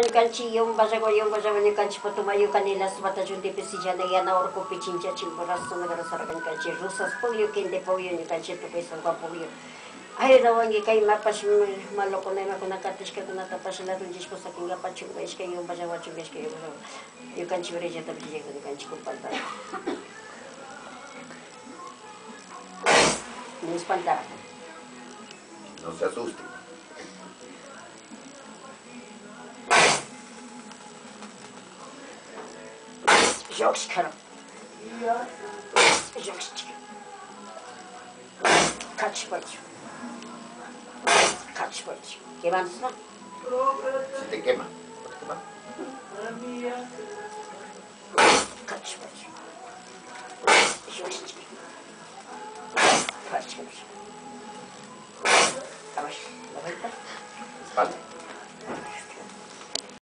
canchi yung basa ni canchi patumayo kanilas batajun de pesija na yana or ko pichincha chimboras na garasarakan canchi rusas po yung kinde po yun ni canchi to pesan pa po yun. Ay rawangi kay mapas maloko na ko nakatish ka na tapas la tunjis ko sa kinga pachu guys kay yung basa wachu guys kay yung canchi reja ta pesija ko canchi ko panta. No espantar. No se asuste. Jokes karo. Jokes chicken. Catch birds. Catch birds. ¿Qué más? Se te quema. ¿Te quema?